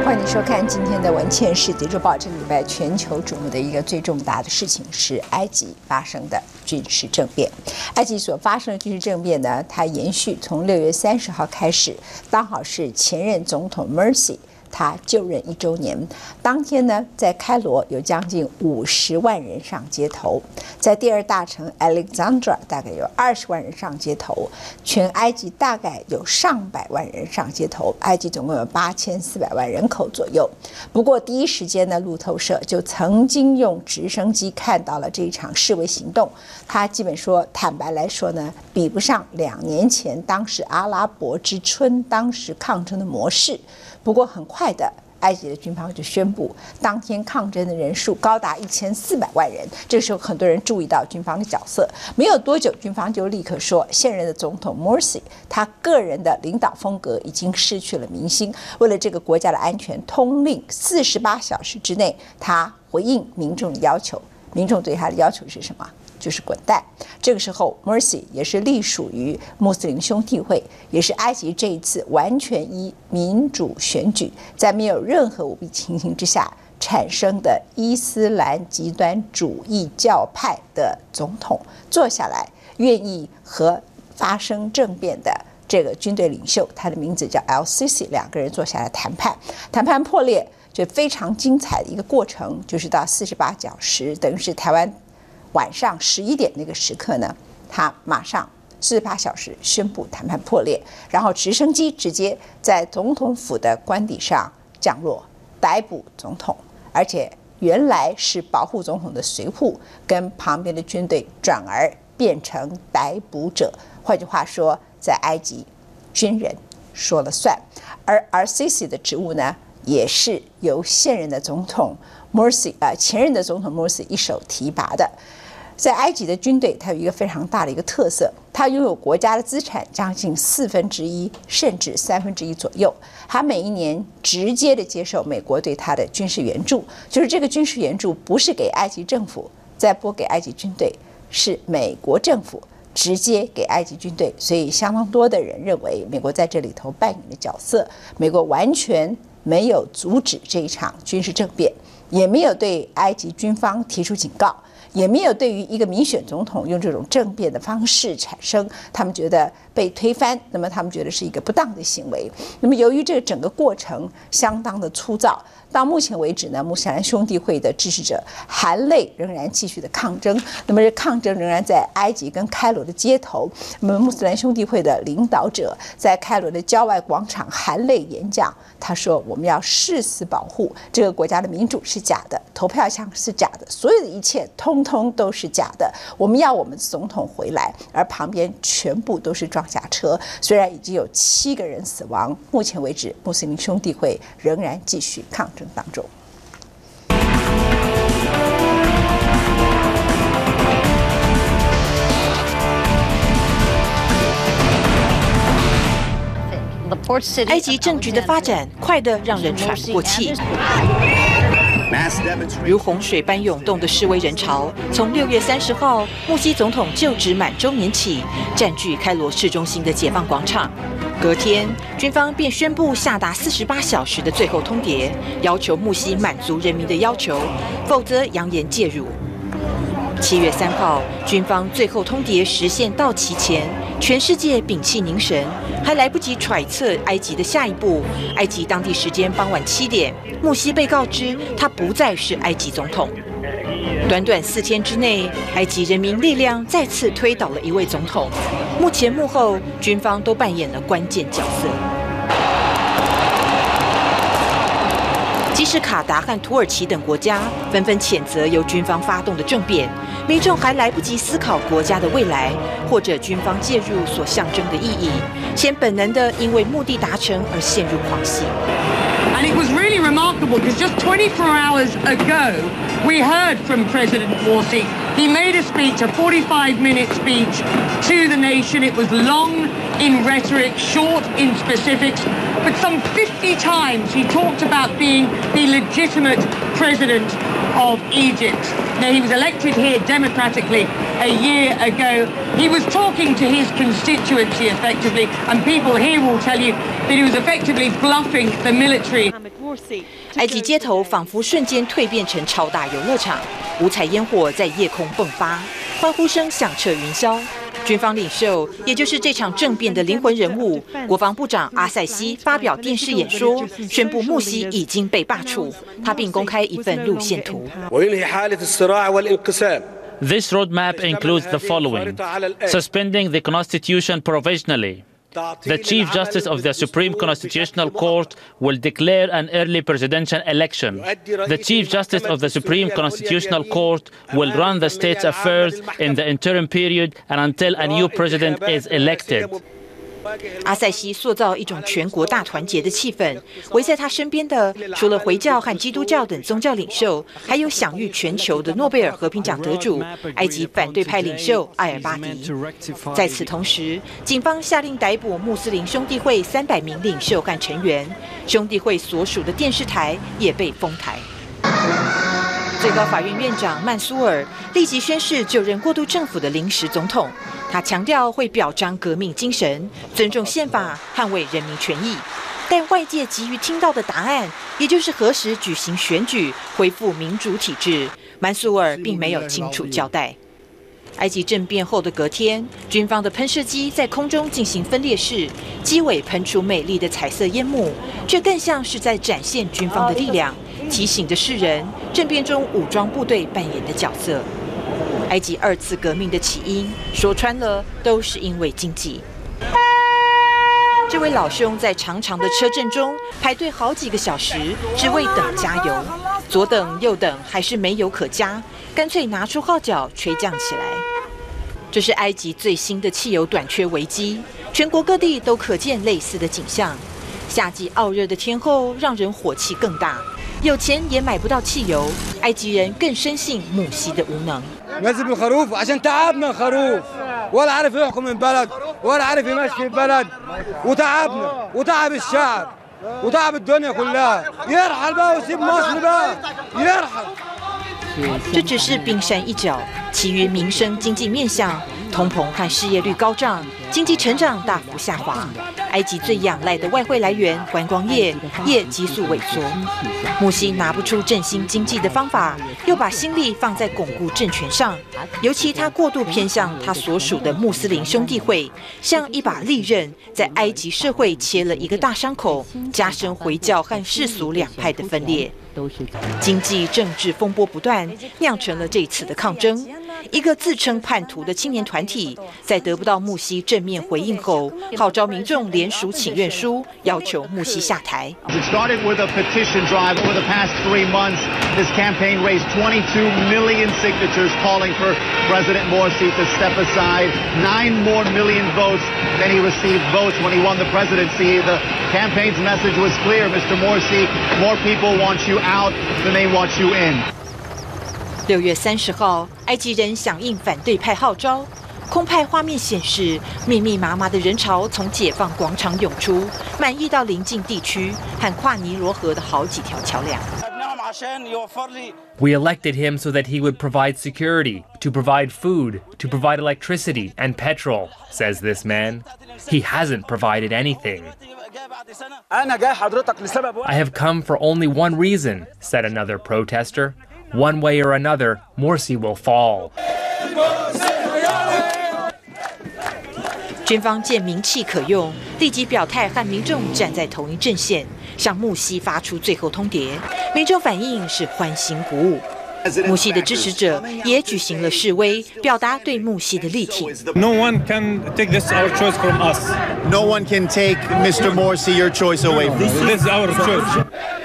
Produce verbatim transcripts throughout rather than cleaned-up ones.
欢迎收看今天的《文茜世界周报》。这个礼拜全球瞩目的一个最重大的事情是埃及发生的军事政变。埃及所发生的军事政变呢，它延续从六月三十号开始，刚好是前任总统 Morsi 他就任一周年。当天呢，在开罗有将近五十万人上街头，在第二大城 Alexandria 大概有二十万人上街头，全埃及大概有上百万人上街头。埃及总共有八千四百万人口左右。不过第一时间呢，路透社就曾经用直升机看到了这一场示威行动。他基本说，坦白来说呢，比不上两年前当时阿拉伯之春当时抗争的模式。不过很快的，埃及的军方就宣布，当天抗争的人数高达一千四百万人。这个时候，很多人注意到军方的角色。没有多久，军方就立刻说，现任的总统 Morsi 他个人的领导风格已经失去了民心。为了这个国家的安全，通令四十八小时之内，他回应民众的要求。民众对他的要求是什么？就是滚蛋。这个时候 Morsi 也是隶属于穆斯林兄弟会，也是埃及这一次完全依民主选举，在没有任何舞弊情形之下产生的伊斯兰极端主义教派的总统，坐下来愿意和发生政变的这个军队领袖，他的名字叫 Al-Sisi， 两个人坐下来谈判，谈判破裂，就非常精彩的一个过程，就是到四十八小时，等于是台湾晚上十一点那个时刻呢，他马上四十八小时宣布谈判破裂，然后直升机直接在总统府的官邸上降落，逮捕总统，而且原来是保护总统的随护跟旁边的军队转而变成逮捕者。换句话说，在埃及，军人说了算，而 Al-Sisi 的职务呢，也是由现任的总统 Morsi 呃前任的总统 Morsi 一手提拔的。在埃及的军队，它有一个非常大的一个特色，它拥有国家的资产将近四分之一，甚至三分之一左右。它每一年直接的接受美国对它的军事援助，就是这个军事援助不是给埃及政府再拨给埃及军队，是美国政府直接给埃及军队。所以相当多的人认为，美国在这里头扮演的角色，美国完全没有阻止这一场军事政变，也没有对埃及军方提出警告，也没有对于一个民选总统用这种政变的方式产生，他们觉得被推翻，那么他们觉得是一个不当的行为。那么由于这个整个过程相当的粗糙，到目前为止呢，穆斯林兄弟会的支持者含泪仍然继续的抗争。那么这抗争仍然在埃及跟开罗的街头。那么穆斯林兄弟会的领导者在开罗的郊外广场含泪演讲，他说：“我们要誓死保护这个国家的民主是假的，投票箱是假的，所有的一切通通都是假的。我们要我们总统回来。”而旁边全部都是装甲车。虽然已经有七个人死亡，目前为止，穆斯林兄弟会仍然继续抗争当中。 埃及政局的发展快得让人喘不过气。如洪水般涌动的示威人潮，从六月三十号穆西总统就职满周年起，占据开罗市中心的解放广场。隔天，军方便宣布下达四十八小时的最后通牒，要求穆西满足人民的要求，否则扬言介入。七月三号，军方最后通牒实现到期前，全世界屏气凝神，还来不及揣测埃及的下一步。埃及当地时间傍晚七点，穆西被告知他不再是埃及总统。短短四天之内，埃及人民力量再次推倒了一位总统。幕前幕后，军方都扮演了关键角色。即使卡达和土耳其等国家纷纷谴责由军方发动的政变，民众还来不及思考国家的未来或者军方介入所象征的意义，先本能的因为目的达成而陷入狂喜。 And it was really remarkable because just twenty-four hours ago, we heard from President Morsi. He made a speech, a forty-five minute speech to the nation. It was long in rhetoric, short in specifics, but some fifty times he talked about being the legitimate president of Egypt. Now, he was elected here democratically a year ago. He was talking to his constituency effectively, and people here will tell you that he was effectively bluffing the military. 埃及街头仿佛瞬间蜕变成超大游乐场，五彩烟火在夜空迸发，欢呼声响彻云霄。军方领袖，也就是这场政变的灵魂人物，国防部长阿塞西发表电视演说，宣布穆西已经被罢黜。他并公开一份路线图。 This roadmap includes the following: suspending the Constitution provisionally. The Chief Justice of the Supreme Constitutional Court will declare an early presidential election. The Chief Justice of the Supreme Constitutional Court will run the state's affairs in the interim period and until a new president is elected. 阿塞西塑造一种全国大团结的气氛，围在他身边的除了回教和基督教等宗教领袖，还有享誉全球的诺贝尔和平奖得主、埃及反对派领袖艾尔巴迪。在此同时，警方下令逮捕穆斯林兄弟会三百名领袖和成员，兄弟会所属的电视台也被封台。最高法院院长曼苏尔立即宣誓就任过渡政府的临时总统。 他强调会表彰革命精神，尊重宪法，捍卫人民权益。但外界急于听到的答案，也就是何时举行选举、恢复民主体制，曼苏尔并没有清楚交代。埃及政变后的隔天，军方的喷射机在空中进行分列式，机尾喷出美丽的彩色烟幕，却更像是在展现军方的力量，提醒着世人政变中武装部队扮演的角色。 埃及二次革命的起因，说穿了都是因为经济。这位老兄在长长的车阵中排队好几个小时，只为等加油，左等右等，还是没油可加，干脆拿出号角吹降起来。这是埃及最新的汽油短缺危机，全国各地都可见类似的景象。夏季傲热的天候让人火气更大，有钱也买不到汽油，埃及人更深信穆西的无能。 نزل بالخروف عشان تعبنا الخروف ولا عارف يحكم البلد ولا عارف يمشي البلد وتعبنا وتعب الشعب وتعب الدنيا كلها يرحل بقى ويسيب مصر بقى يرحل 这只是冰山一角，其余民生经济面向，通膨和失业率高涨，经济成长大幅下滑。埃及最仰赖的外汇来源观光业也急速萎缩。穆西拿不出振兴经济的方法，又把心力放在巩固政权上，尤其他过度偏向他所属的穆斯林兄弟会，像一把利刃，在埃及社会切了一个大伤口，加深回教和世俗两派的分裂。 经济政治风波不断，酿成了这次的抗争。一个自称叛徒的青年团体，在得不到穆西正面回应后，号召民众联署请愿书，要求穆西下台。 It started with a petition drive over the past three months. This campaign raised twenty-two million signatures calling for President Morsi to step aside. Nine more million votes than he received votes when he won the presidency. The campaign's message was clear, Mister Morsi. More people want you out than they want you in. 六月三十号，埃及人响应反对派号召，空拍画面显示，密密麻麻的人潮从解放广场涌出，满溢到邻近地区和跨尼罗河的好几条桥梁。 We elected him so that he would provide security, to provide food, to provide electricity and petrol, says this man. He hasn't provided anything. I have come for only one reason, said another protester. One way or another, Morsi will fall. 军方见名气可用，立即表态和民众站在同一阵线，向穆西发出最后通牒。民众反应是欢欣鼓舞。穆西的支持者也举行了示威，表达对穆西的力挺。 No one can take this our choice from us. No one can take Mister Morsi your choice away from us. This is our choice.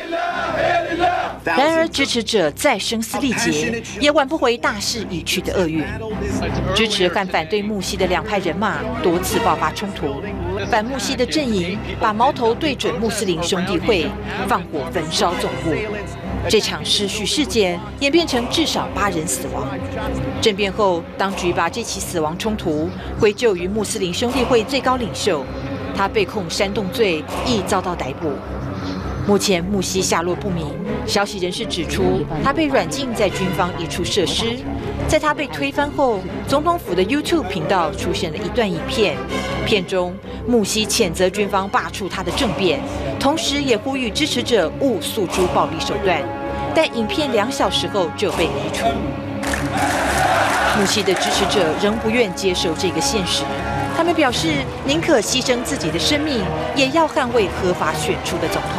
然而，支持者再声嘶力竭，也挽不回大势已去的厄运。支持和反对穆西的两派人马多次爆发冲突，反穆西的阵营把矛头对准穆斯林兄弟会，放火焚烧总部。这场失序事件演变成至少八人死亡。政变后，当局把这起死亡冲突归咎于穆斯林兄弟会最高领袖，他被控煽动罪，亦遭到逮捕。 目前穆西下落不明，消息人士指出，他被软禁在军方一处设施。在他被推翻后，总统府的 YouTube 频道出现了一段影片， 片中，穆西谴责军方罢黜他的政变，同时也呼吁支持者勿诉诸暴力手段。但影片两小时后就被移除。穆西的支持者仍不愿接受这个现实，他们表示宁可牺牲自己的生命，也要捍卫合法选出的总统。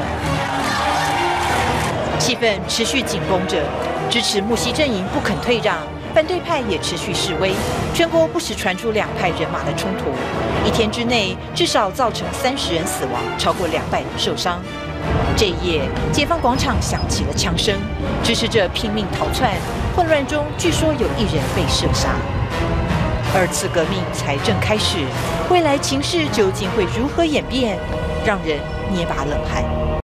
气氛持续紧绷着，支持穆西阵营不肯退让，反对派也持续示威，全国不时传出两派人马的冲突。一天之内，至少造成三十人死亡，超过两百人受伤。这一夜，解放广场响起了枪声，支持者拼命逃窜，混乱中据说有一人被射杀。二次革命才正开始，未来情势究竟会如何演变，让人捏把冷汗。